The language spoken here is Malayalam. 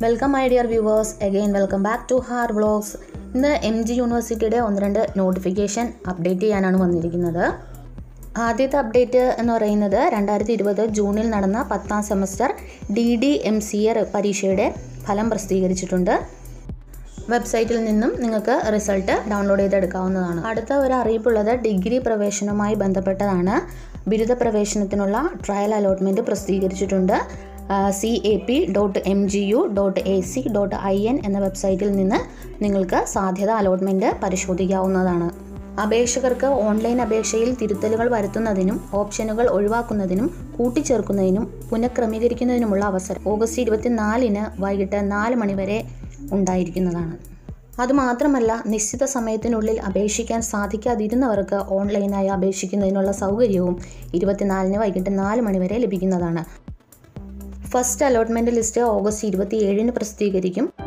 Welcome my dear viewers, again welcome back to Har vlogs. ഇന്ന് MG യൂണിവേഴ്സിറ്റിയുടെ 1-2 നോട്ടിഫിക്കേഷൻ അപ്ഡേറ്റ് ചെയ്യാനാണ് വന്നിരിക്കുന്നത്. ആദ്യത്തെ അപ്ഡേറ്റ് എന്ന് പറയുന്നത് 2020 ജൂണിൽ നടന്ന 10ാം സെമസ്റ്റർ DDMCA പരീക്ഷയുടെ ഫലം പ്രസിദ്ധീകരിച്ചിട്ടുണ്ട്. വെബ്സൈറ്റിൽ നിന്നും നിങ്ങൾക്ക് റിസൾട്ട് ഡൗൺലോഡ് ചെയ്തെടുക്കാവുന്നതാണ്. അടുത്ത ഒരു അറിയിപ്പുള്ളത് ഡിഗ്രി പ്രവേശനവുമായി ബന്ധപ്പെട്ടതാണ്. ബിരുദ പ്രവേശനത്തിനുള്ള ട്രയൽ അലോട്ട്മെൻറ്റ് പ്രസിദ്ധീകരിച്ചിട്ടുണ്ട്. cap.mgu.ac.in എന്ന വെബ്സൈറ്റിൽ നിന്ന് നിങ്ങൾക്ക് സാധ്യത അലോട്ട്മെൻറ്റ് പരിശോധിക്കാവുന്നതാണ്. അപേക്ഷകർക്ക് ഓൺലൈൻ അപേക്ഷയിൽ തിരുത്തലുകൾ വരുത്തുന്നതിനും ഓപ്ഷനുകൾ ഒഴിവാക്കുന്നതിനും കൂട്ടിച്ചേർക്കുന്നതിനും പുനഃക്രമീകരിക്കുന്നതിനുമുള്ള അവസരം ഓഗസ്റ്റ് 24 വൈകിട്ട് 4 മണി വരെ ഉണ്ടായിരിക്കുന്നതാണ്. അതുമാത്രമല്ല, നിശ്ചിത സമയത്തിനുള്ളിൽ അപേക്ഷിക്കാൻ സാധിക്കാതിരുന്നവർക്ക് ഓൺലൈനായി അപേക്ഷിക്കുന്നതിനുള്ള സൗകര്യവും 24 വൈകിട്ട് 4 മണി വരെ ലഭിക്കുന്നതാണ്. ഫസ്റ്റ് അലോട്ട്മെൻറ്റ് ലിസ്റ്റ് ഓഗസ്റ്റ് 27 പ്രസിദ്ധീകരിക്കും.